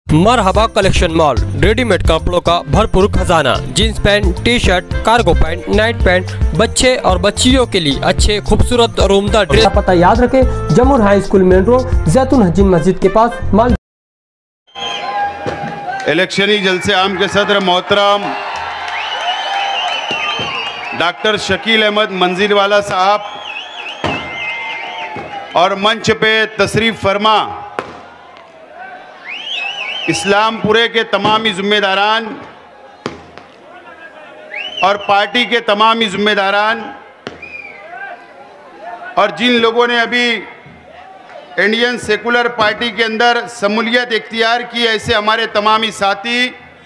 मरहबा collection mall, readymade कपड़ों का भरपूर खजाना। Jeans pant, T shirt, cargo pant, night pant, बच्चे और बच्चियों के लिए अच्छे खूबसूरत और उम्दा ड्रेस। पता याद रखें, जमूर हाई स्कूल मेन रोड, जैतून हजीन मस्जिद के पास माल। इलेक्शनी जलसे आम के सदर मोहतरम डॉक्टर शकील अहमद मंजीरवाला साहब और मंच पे तशरीफ फरमा इस्लामपुरे के तमामी जिम्मेदारान और पार्टी के तमामी जिम्मेदारान और जिन लोगों ने अभी इंडियन सेकुलर पार्टी के अंदर शमूलियत इख्तियार की, ऐसे हमारे तमामी साथी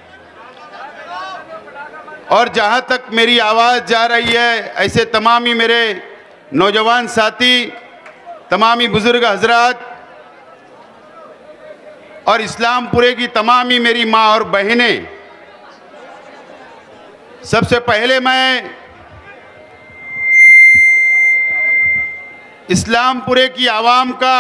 और जहां तक मेरी आवाज़ जा रही है ऐसे तमामी मेरे नौजवान साथी, तमामी बुजुर्ग हजरात और इस्लामपुरे की तमामी मेरी माँ और बहनें, सबसे पहले मैं इस्लामपुरे की आवाम का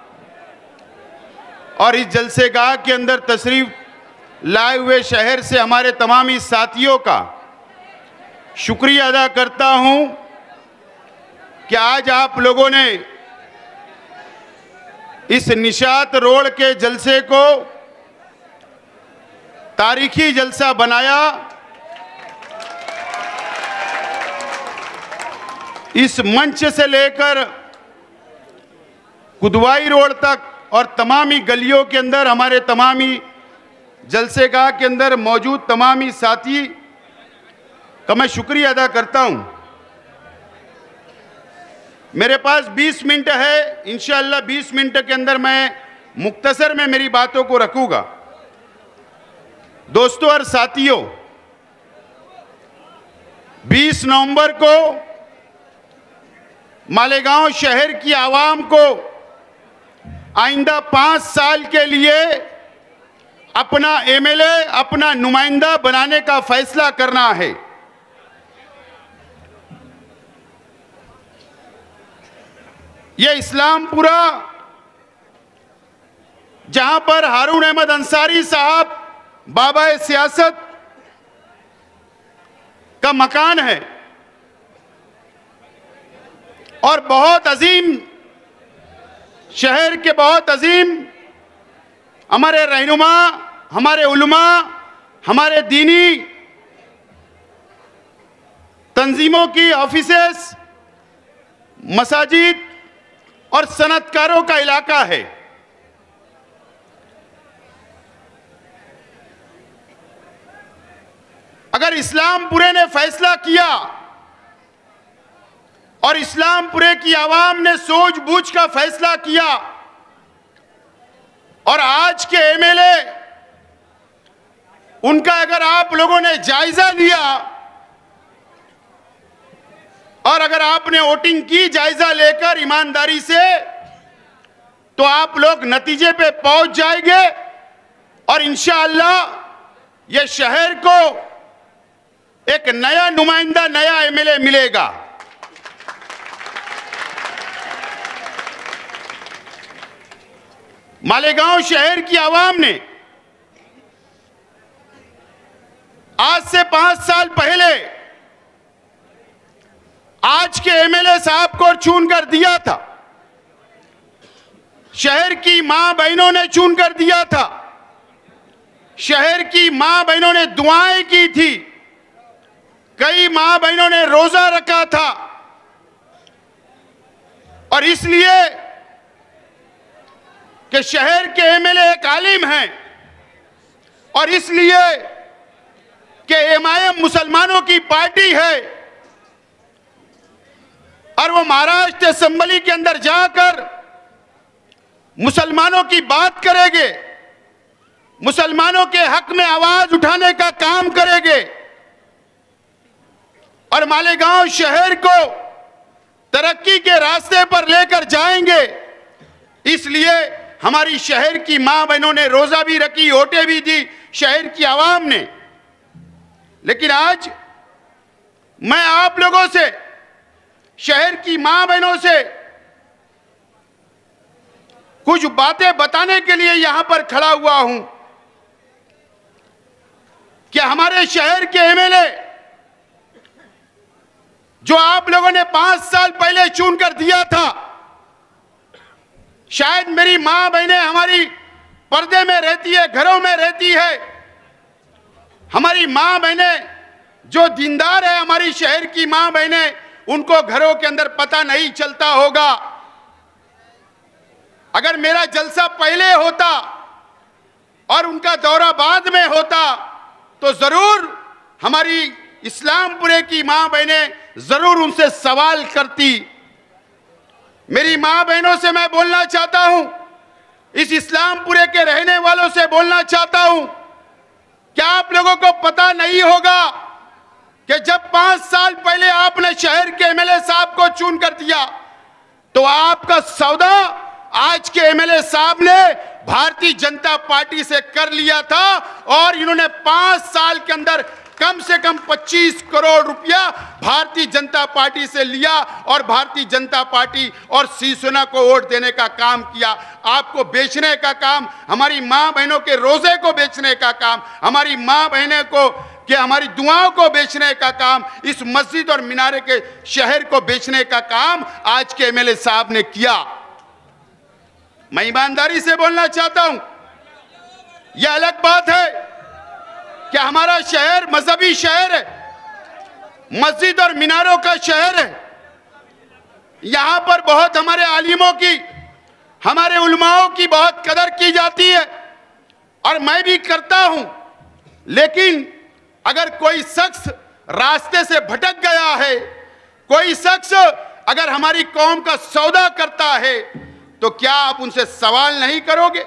और इस जलसेगाह के अंदर तशरीफ लाए हुए शहर से हमारे तमामी साथियों का शुक्रिया अदा करता हूं कि आज आप लोगों ने इस निशात रोड के जलसे को तारीखी जलसा बनाया। इस मंच से लेकर कुदवाई रोड तक और तमामी गलियों के अंदर हमारे तमामी जलसेगाह के अंदर मौजूद तमामी साथी का मैं शुक्रिया अदा करता हूं। मेरे पास 20 मिनट है, इंशाअल्लाह 20 मिनट के अंदर मैं मुख्तसर में मेरी बातों को रखूंगा। दोस्तों और साथियों, 20 नवंबर को मालेगांव शहर की आवाम को आइंदा 5 साल के लिए अपना एमएलए, अपना नुमाइंदा बनाने का फैसला करना है। यह इस्लामपुरा, जहां पर हारून अहमद अंसारी साहब बाबा सियासत का मकान है और बहुत अजीम शहर के बहुत अजीम हमारे रहनुमा, हमारे उलमा, हमारे दीनी तंजीमों की ऑफिसेस, मसाजिद और सनतकारों का इलाका है। अगर इस्लामपुरे ने फैसला किया और इस्लामपुरे की आवाम ने सूझबूझ का फैसला किया और आज के एमएलए उनका अगर आप लोगों ने जायजा लिया और अगर आपने वोटिंग की जायजा लेकर ईमानदारी से, तो आप लोग नतीजे पे पहुंच जाएंगे और इंशाअल्लाह ये शहर को एक नया नुमाइंदा, नया एमएलए मिलेगा। मालेगांव शहर की आवाम ने आज से 5 साल पहले आज के एमएलए साहब को चुनकर दिया था। शहर की मां बहनों ने चुनकर दिया था। शहर की मां बहनों ने दुआएं की थी। कई मां बहनों ने रोजा रखा था और इसलिए कि शहर के एमएलए एक आलिम हैं और इसलिए कि एमआईएम मुसलमानों की पार्टी है और वो महाराष्ट्र असेंबली के अंदर जाकर मुसलमानों की बात करेंगे, मुसलमानों के हक में आवाज उठाने का काम करेंगे और मालेगांव शहर को तरक्की के रास्ते पर लेकर जाएंगे। इसलिए हमारी शहर की मां बहनों ने रोजा भी रखी, वोटें भी दी शहर की आवाम ने। लेकिन आज मैं आप लोगों से, शहर की मां बहनों से कुछ बातें बताने के लिए यहां पर खड़ा हुआ हूं। कि हमारे शहर के एमएलए जो आप लोगों ने 5 साल पहले चुनकर दिया था, शायद मेरी मां बहनें हमारी पर्दे में रहती है, घरों में रहती है, हमारी मां बहनें जो दीनदार है, हमारी शहर की मां बहनें, उनको घरों के अंदर पता नहीं चलता होगा। अगर मेरा जलसा पहले होता और उनका दौरा बाद में होता तो जरूर हमारी इस्लामपुरे की मां बहनें जरूर उनसे सवाल करती। मेरी मां बहनों से मैं बोलना चाहता हूं, इस इस्लामपुरे के रहने वालों से बोलना चाहता हूं, क्या आप लोगों को पता नहीं होगा कि जब 5 साल पहले आपने शहर के एमएलए साहब को चुन कर दिया तो आपका सौदा आज के एमएलए साहब ने भारतीय जनता पार्टी से कर लिया था और इन्होंने 5 साल के अंदर कम से कम 25 करोड़ रुपया भारतीय जनता पार्टी से लिया और भारतीय जनता पार्टी और शिवसेना को वोट देने का काम किया। आपको बेचने का काम, हमारी मां बहनों के रोजे को बेचने का काम, हमारी मां बहनों को कि हमारी दुआओं को बेचने का काम, इस मस्जिद और मीनारे के शहर को बेचने का काम आज के एमएलए साहब ने किया। मैं ईमानदारी से बोलना चाहता हूं, यह अलग बात है कि हमारा शहर मजहबी शहर है, मस्जिद और मीनारों का शहर है। यहां पर बहुत हमारे आलिमों की, हमारे उलमाओं की बहुत कदर की जाती है और मैं भी करता हूं। लेकिन अगर कोई शख्स रास्ते से भटक गया है, कोई शख्स अगर हमारी कौम का सौदा करता है, तो क्या आप उनसे सवाल नहीं करोगे?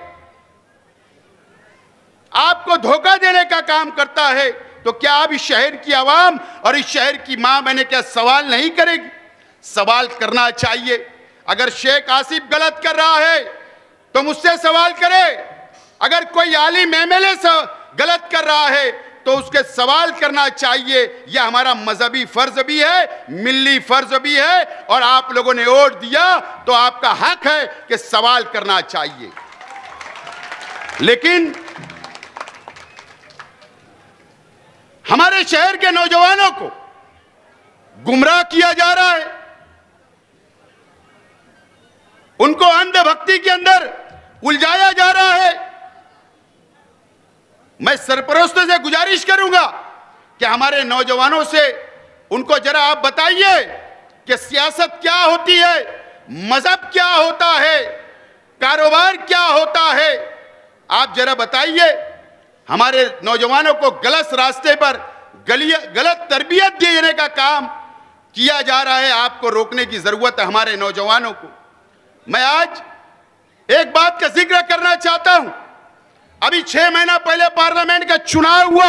आपको धोखा देने का काम करता है तो क्या आप इस शहर की आवाम और इस शहर की मां बहनें क्या सवाल नहीं करेगी? सवाल करना चाहिए। अगर शेख आसिफ गलत कर रहा है तो मुझसे सवाल करे, अगर कोई आलिम एमएलए गलत कर रहा है तो उसके सवाल करना चाहिए। यह हमारा मजहबी फर्ज भी है, मिल्ली फर्ज भी है और आप लोगों ने वोट दिया तो आपका हक है कि सवाल करना चाहिए। लेकिन हमारे शहर के नौजवानों को गुमराह किया जा रहा है, उनको अंधभक्ति के अंदर उलझाया जा रहा है। मैं सरपरस्तों से गुजारिश करूंगा कि हमारे नौजवानों से उनको जरा आप बताइए कि सियासत क्या होती है, मजहब क्या होता है, कारोबार क्या होता है। आप जरा बताइए। हमारे नौजवानों को गलत रास्ते पर गलत तरबियत देने का काम किया जा रहा है। आपको रोकने की जरूरत है हमारे नौजवानों को। मैं आज एक बात का जिक्र करना चाहता हूं। अभी 6 महीना पहले पार्लियामेंट का चुनाव हुआ।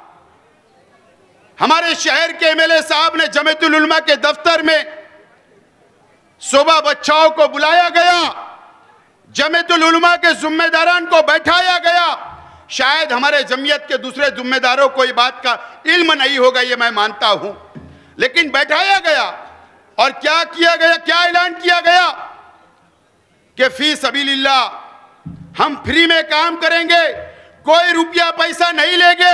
हमारे शहर के एमएलए साहब ने जमीयतुल उलमा के दफ्तर में शोभा बच्चाओं को बुलाया गया, जमीयतुल उलमा के जिम्मेदारान को बैठाया गया। शायद हमारे जमीयत के दूसरे जिम्मेदारों को इस बात का इल्म नहीं होगा, ये मैं मानता हूं, लेकिन बैठाया गया और क्या किया गया, क्या ऐलान किया गया कि फी सबीलिल्लाह हम फ्री में काम करेंगे, कोई रुपया पैसा नहीं लेंगे।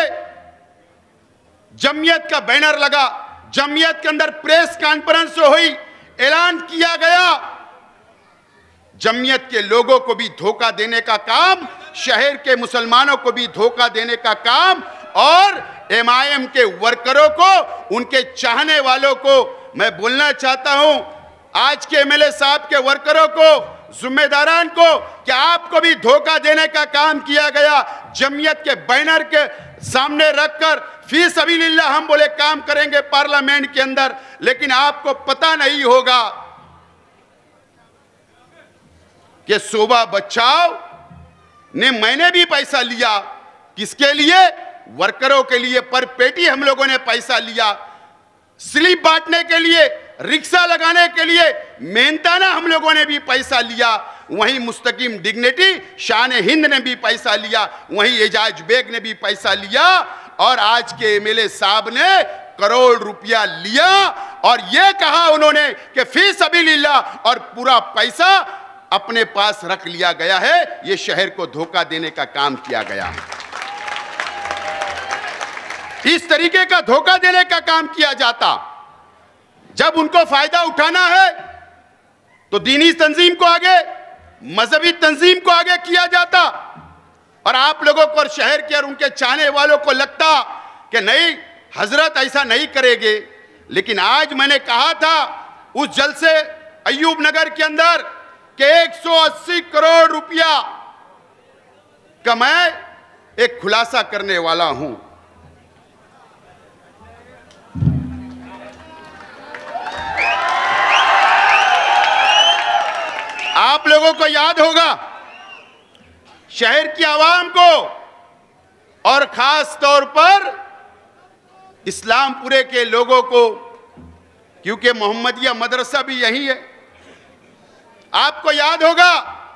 जमीयत का बैनर लगा, जमीयत के अंदर प्रेस कॉन्फ्रेंस हुई, ऐलान किया गया। जमीयत के लोगों को भी धोखा देने का काम, शहर के मुसलमानों को भी धोखा देने का काम और एमआईएम के वर्करों को, उनके चाहने वालों को मैं बोलना चाहता हूं, आज के एमएलए साहब के वर्करों को, जिम्मेदारान को, क्या आपको भी धोखा देने का काम किया गया। जमीयत के बैनर के सामने रखकर फी सबीलिल्लाह हम बोले काम करेंगे पार्लियामेंट के अंदर, लेकिन आपको पता नहीं होगा कि शोभा बच्चाओ ने मैंने भी पैसा लिया। किसके लिए? वर्करों के लिए। पर पेटी हम लोगों ने पैसा लिया, स्लिप बांटने के लिए, रिक्शा लगाने के लिए, मेहनताना हम लोगों ने भी पैसा लिया। वहीं मुस्तकीम डिग्निटी शान हिंद ने भी पैसा लिया, वहीं एजाज बेग ने भी पैसा लिया और आज के एमएलए साहब ने करोड़ रुपया लिया और यह कहा उन्होंने कि फी सबीलिल्लाह और पूरा पैसा अपने पास रख लिया गया है। यह शहर को धोखा देने का काम किया गया है। इस तरीके का धोखा देने का काम किया जाता। जब उनको फायदा उठाना है तो दीनी तंजीम को आगे, मजहबी तंजीम को आगे किया जाता, और आप लोगों को और शहर के और उनके चाहने वालों को लगता कि नहीं, हजरत ऐसा नहीं करेंगे। लेकिन आज मैंने कहा था उस जलसे अय्यूब नगर के अंदर कि 180 करोड़ रुपया का मैं एक खुलासा करने वाला हूं। आप लोगों को याद होगा, शहर की आवाम को और खास तौर पर इस्लामपुरे के लोगों को, क्योंकि मोहम्मदिया मदरसा भी यही है, आपको याद होगा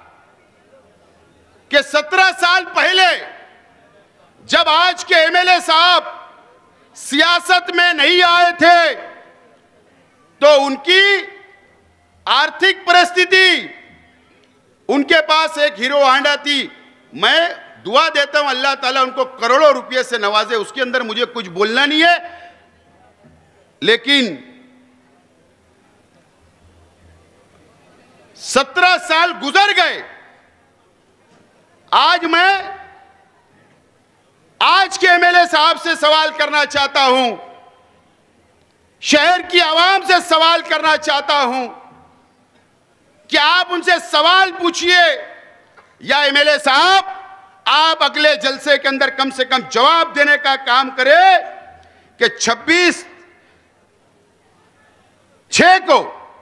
कि 17 साल पहले जब आज के एमएलए साहब सियासत में नहीं आए थे तो उनकी आर्थिक परिस्थिति, उनके पास एक हीरो हांडा थी। मैं दुआ देता हूं अल्लाह ताला उनको करोड़ों रुपए से नवाजे, उसके अंदर मुझे कुछ बोलना नहीं है। लेकिन 17 साल गुजर गए। आज मैं आज के एमएलए साहब से सवाल करना चाहता हूं, शहर की आवाम से सवाल करना चाहता हूं कि आप उनसे सवाल पूछिए, या एमएलए साहब आप अगले जलसे के अंदर कम से कम जवाब देने का काम करें कि 26/6 को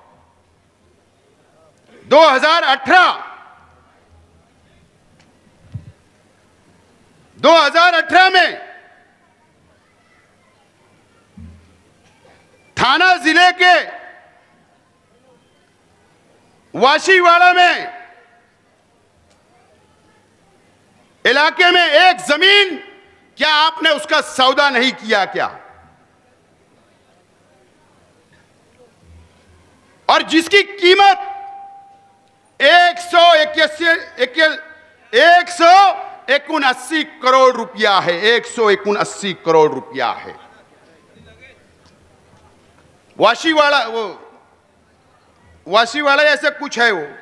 2018 में थाना जिले के वाशीवाड़ा में इलाके में एक जमीन, क्या आपने उसका सौदा नहीं किया क्या? और जिसकी कीमत 179 करोड़ रुपया है, 179 करोड़ रुपया है। वाशीवाड़ा ऐसे कुछ है, वो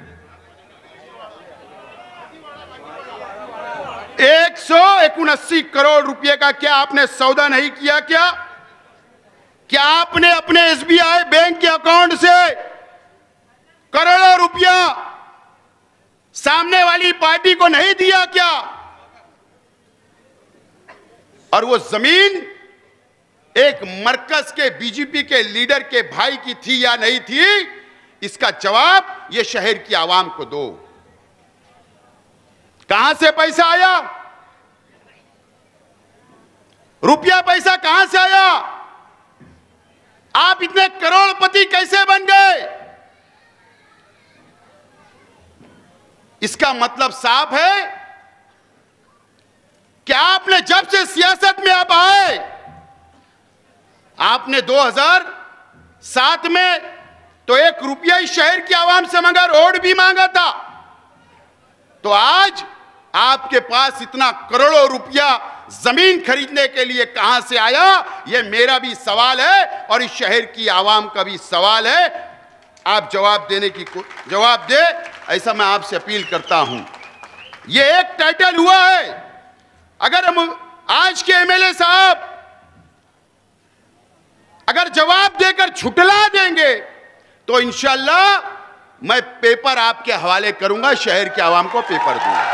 179 करोड़ रुपए का क्या आपने सौदा नहीं किया क्या? क्या आपने अपने एसबीआई बैंक के अकाउंट से करोड़ों रुपया सामने वाली पार्टी को नहीं दिया क्या? और वो जमीन एक मरकज के बीजेपी के लीडर के भाई की थी या नहीं थी, इसका जवाब ये शहर की आवाम को दो। कहां से पैसा आया? रुपया पैसा कहां से आया? आप इतने करोड़पति कैसे बन गए? इसका मतलब साफ है कि आपने जब से सियासत में आप आए, आपने 2007 में तो 1 रुपया इस शहर की आवाम से मांगा, रोड भी मांगा था। तो आज आपके पास इतना करोड़ों रुपया जमीन खरीदने के लिए कहां से आया? यह मेरा भी सवाल है और इस शहर की आवाम का भी सवाल है। आप जवाब दे, ऐसा मैं आपसे अपील करता हूं। यह एक टाइटल हुआ है। अगर हम आज के एमएलए साहब अगर जवाब देकर झुठला देंगे तो इंशाअल्लाह मैं पेपर आपके हवाले करूंगा, शहर के आवाम को पेपर दूंगा।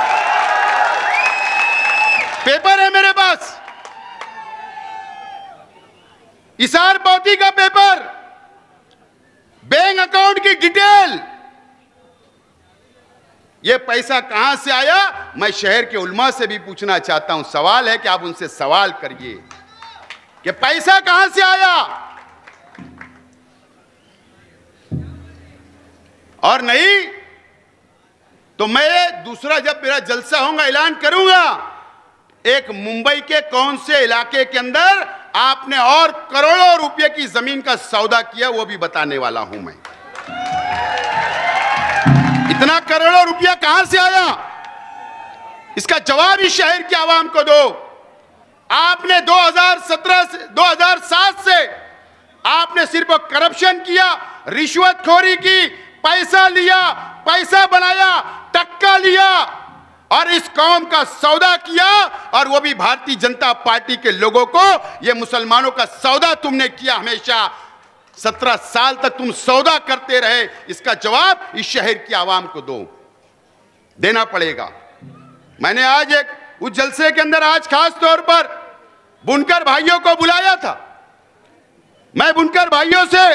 पेपर है मेरे पास, इसार पौती का पेपर, बैंक अकाउंट की डिटेल, ये पैसा कहां से आया मैं शहर के उलमा से भी पूछना चाहता हूं। सवाल है कि आप उनसे सवाल करिए कि पैसा कहां से आया। और नहीं तो मैं दूसरा जब मेरा जलसा होगा ऐलान करूंगा, एक मुंबई के कौन से इलाके के अंदर आपने और करोड़ों रुपए की जमीन का सौदा किया वो भी बताने वाला हूं मैं। इतना करोड़ों रुपया कहां से आया, इसका जवाब इस शहर की आवाम को दो। आपने 2017 से 2007 से आपने सिर्फ करप्शन किया, रिश्वतखोरी की, पैसा लिया, पैसा बनाया, टक्का लिया और इस कौम का सौदा किया, और वो भी भारतीय जनता पार्टी के लोगों को। ये मुसलमानों का सौदा तुमने किया हमेशा। 17 साल तक तुम सौदा करते रहे, इसका जवाब इस शहर की आवाम को देना पड़ेगा। मैंने आज उस जलसे के अंदर आज खास तौर पर बुनकर भाइयों को बुलाया था। मैं बुनकर भाइयों से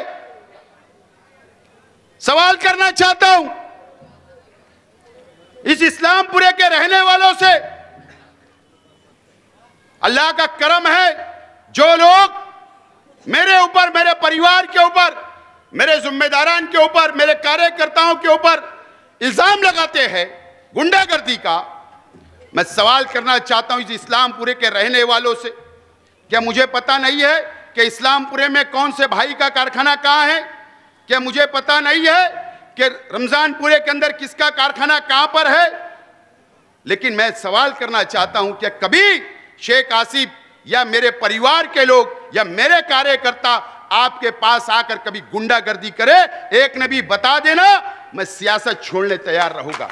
सवाल करना चाहता हूं, इस इस्लामपुरे के रहने वालों से। अल्लाह का करम है, जो लोग मेरे ऊपर, मेरे परिवार के ऊपर, मेरे जिम्मेदारान के ऊपर, मेरे कार्यकर्ताओं के ऊपर इल्जाम लगाते हैं गुंडागर्दी का, मैं सवाल करना चाहता हूं इस इस्लामपुरे के रहने वालों से। क्या मुझे पता नहीं है कि इस्लामपुरे में कौन से भाई का कारखाना कहां है? क्या मुझे पता नहीं है कि रमजानपुरे के अंदर किसका कारखाना कहां पर है? लेकिन मैं सवाल करना चाहता हूं कि कभी शेख आसिफ या मेरे परिवार के लोग या मेरे कार्यकर्ता आपके पास आकर कभी गुंडागर्दी करे? एक ने भी बता देना, मैं सियासत छोड़ने तैयार रहूंगा।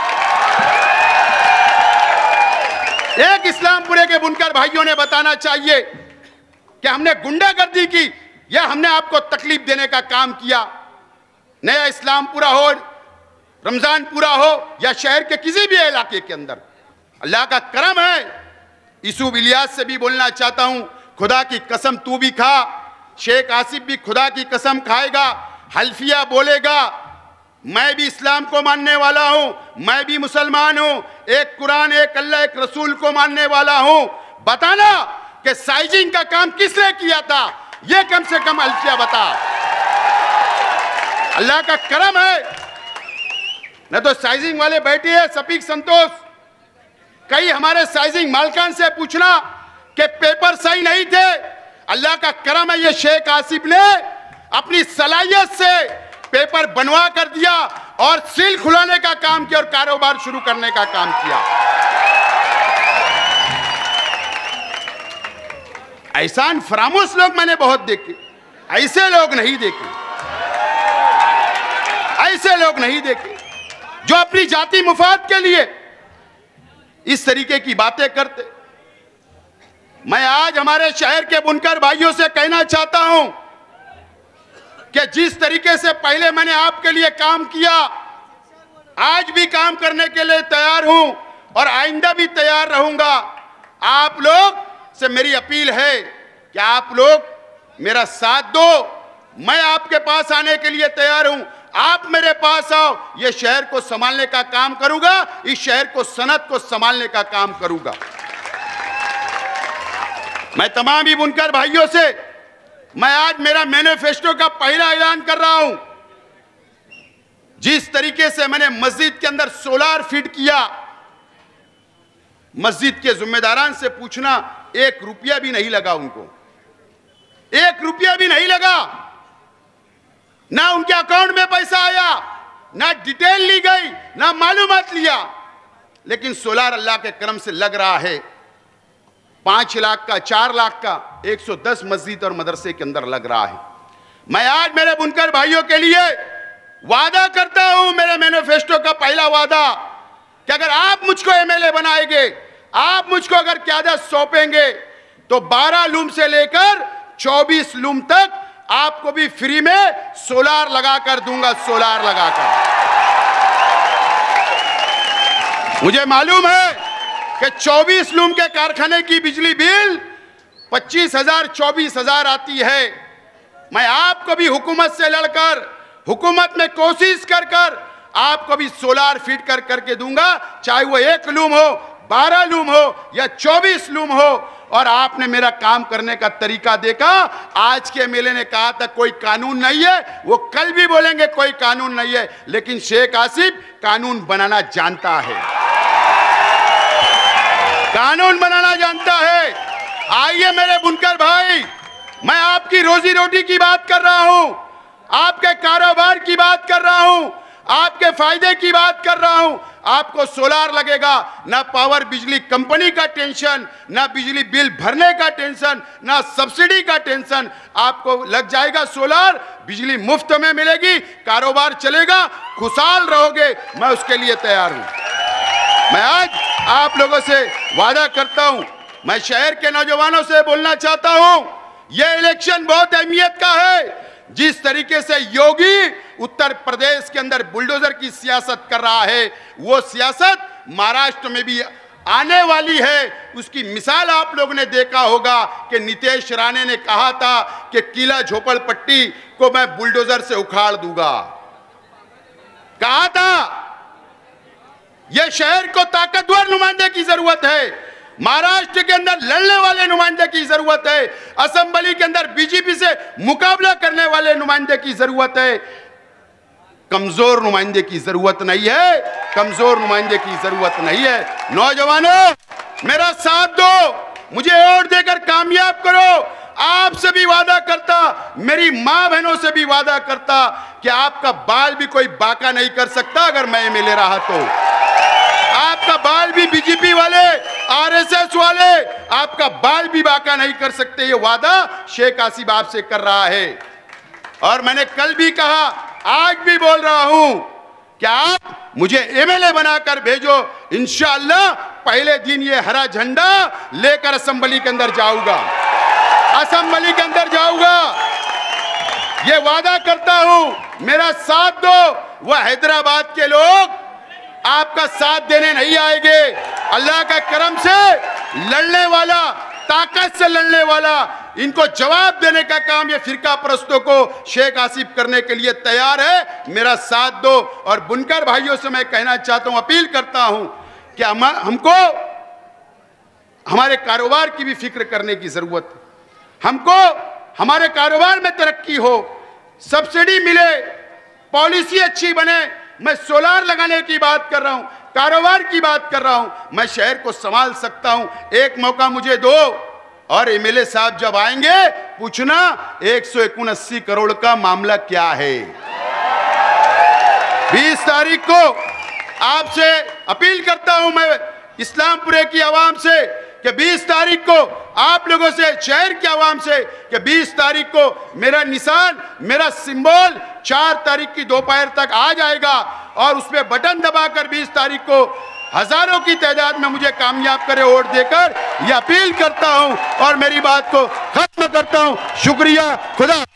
एक इस्लामपुरे के बुनकर भाइयों ने बताना चाहिए कि हमने गुंडागर्दी की या हमने आपको तकलीफ देने का काम किया। नया इस्लामपुरा हो, रमजानपुरा हो या शहर के किसी भी इलाके के अंदर अल्लाह का करम है। यूसुफ इलियास से भी बोलना चाहता हूं, खुदा की कसम तू भी खा, शेख आसिफ भी खुदा की कसम खाएगा, हल्फिया बोलेगा, मैं भी इस्लाम को मानने वाला हूं, मैं भी मुसलमान हूं, एक कुरान, एक अल्लाह, एक रसूल को मानने वाला हूं। बताना कि साइजिंग का काम किसने किया था, यह कम से कम हल्फिया बता। अल्लाह का करम है, न तो साइजिंग वाले बैठे हैं, सफीक संतोष, कई हमारे साइजिंग मालकान से पूछना कि पेपर सही नहीं थे। अल्लाह का करम है, ये शेख आसिफ ने अपनी सलाहियत से पेपर बनवा कर दिया और सील खुलाने का काम किया और कारोबार शुरू करने का काम किया। एहसान फरामोश लोग मैंने बहुत देखे, ऐसे लोग नहीं देखे, ऐसे लोग नहीं देखे जो अपनी जाति मुफाद के लिए इस तरीके की बातें करते। मैं आज हमारे शहर के बुनकर भाइयों से कहना चाहता हूं कि जिस तरीके से पहले मैंने आपके लिए काम किया, आज भी काम करने के लिए तैयार हूं और आइंदा भी तैयार रहूंगा। आप लोग से मेरी अपील है कि आप लोग मेरा साथ दो, मैं आपके पास आने के लिए तैयार हूं, आप मेरे पास आओ, ये शहर को संभालने का काम करूंगा, इस शहर को, सनत को संभालने का काम करूंगा। मैं तमाम ही बुनकर भाइयों से मैं आज मेरा मैनिफेस्टो का पहला ऐलान कर रहा हूं। जिस तरीके से मैंने मस्जिद के अंदर सोलार फिट किया, मस्जिद के जिम्मेदारान से पूछना, 1 रुपया भी नहीं लगा उनको, 1 रुपया भी नहीं लगा, ना उनके अकाउंट में पैसा आया, ना डिटेल ली गई, ना मालूमात लिया, लेकिन सोलार अल्लाह के करम से लग रहा है। 5 लाख का, 4 लाख का 110 मस्जिद और मदरसे के अंदर लग रहा है। मैं आज मेरे बुनकर भाइयों के लिए वादा करता हूं, मेरे मैनिफेस्टो का पहला वादा, कि अगर आप मुझको एमएलए बनाएंगे, आप मुझको अगर क़यादत सौंपेंगे, तो 12 लूम से लेकर 24 लूम तक आपको भी फ्री में सोलार लगाकर दूंगा, सोलार लगाकर। मुझे मालूम है कि 24 लूम के कारखाने की बिजली बिल 25,000 24,000 आती है। मैं आपको भी हुकूमत से लड़कर, हुकूमत में कोशिश कर कर आपको भी सोलार फिट कर करके दूंगा, चाहे वो 1 लूम हो, 12 लूम हो या 24 लूम हो। और आपने मेरा काम करने का तरीका देखा। आज के एमएलए ने कहा था कोई कानून नहीं है, वो कल भी बोलेंगे कोई कानून नहीं है, लेकिन शेख आसिफ कानून बनाना जानता है, कानून बनाना जानता है। आइए मेरे बुनकर भाई, मैं आपकी रोजी रोटी की बात कर रहा हूं, आपके कारोबार की बात कर रहा हूं, आपके फायदे की बात कर रहा हूं। आपको सोलार लगेगा, ना पावर बिजली कंपनी का टेंशन, ना बिजली बिल भरने का टेंशन, ना सब्सिडी का टेंशन। आपको लग जाएगा सोलार, बिजली मुफ्त में मिलेगी, कारोबार चलेगा, खुशहाल रहोगे। मैं उसके लिए तैयार हूं। मैं आज आप लोगों से वादा करता हूं, मैं शहर के नौजवानों से बोलना चाहता हूं, यह इलेक्शन बहुत अहमियत का है। जिस तरीके से योगी उत्तर प्रदेश के अंदर बुलडोजर की सियासत कर रहा है, वो सियासत महाराष्ट्र में भी आने वाली है। उसकी मिसाल आप लोगों ने देखा होगा कि नीतीश राणे ने कहा था कि किला झोपड़पट्टी को मैं बुलडोजर से उखाड़ दूंगा, कहा था। यह शहर को ताकतवर नुमाइंदे की जरूरत है, महाराष्ट्र के अंदर लड़ने वाले नुमाइंदे की जरूरत है, असेंबली के अंदर बीजेपी से मुकाबला करने वाले नुमाइंदे की जरूरत है। कमजोर नुमाइंदे की जरूरत नहीं है, कमजोर नुमाइंदे की जरूरत नहीं है। नौजवानों, मेरा साथ दो, मुझे वोट देकर कामयाब करो। आपसे भी वादा करता, मेरी मां बहनों से भी वादा करता कि आपका बाल भी कोई बाका नहीं कर सकता अगर मैं एमएलए रहा तो। आपका बाल भी बीजेपी वाले, आरएसएस वाले आपका बाल भी बाका नहीं कर सकते। ये वादा शेख आसिफ आपसे कर रहा है। और मैंने कल भी कहा, आज भी बोल रहा हूं कि आप मुझे एमएलए बनाकर भेजो, इंशाअल्लाह पहले दिन ये हरा झंडा लेकर असेंबली के अंदर जाऊंगा, असेंबली के अंदर जाऊंगा। ये वादा करता हूं, मेरा साथ दो। वह हैदराबाद के लोग आपका साथ देने नहीं आएंगे। अल्लाह का करम से लड़ने वाला, ताकत से लड़ने वाला, इनको जवाब देने का काम ये फिरका परस्तों को शेख आसिफ करने के लिए तैयार है। मेरा साथ दो। और बुनकर भाइयों से मैं कहना चाहता हूं, अपील करता हूं कि हमको हमारे कारोबार की भी फिक्र करने की जरूरत है। हमको हमारे कारोबार में तरक्की हो, सब्सिडी मिले, पॉलिसी अच्छी बने। मैं सोलार लगाने की बात कर रहा हूं, कारोबार की बात कर रहा हूं। मैं शहर को संभाल सकता हूं। एक मौका मुझे दो, और एमएलए साहब जब आएंगे पूछना 179 करोड़ का मामला क्या है। 20 तारीख को आपसे अपील करता हूं मैं इस्लामपुरे की आवाम से कि 20 तारीख को आप लोगों से, शहर की आवाम से, कि 20 तारीख को मेरा निशान, मेरा सिंबल 4 तारीख की दोपहर तक आ जाएगा। और उसमें बटन दबाकर 20 तारीख को हजारों की तादाद में मुझे कामयाब करे वोट देकर, यह अपील करता हूं और मेरी बात को खत्म करता हूं। शुक्रिया, खुदा।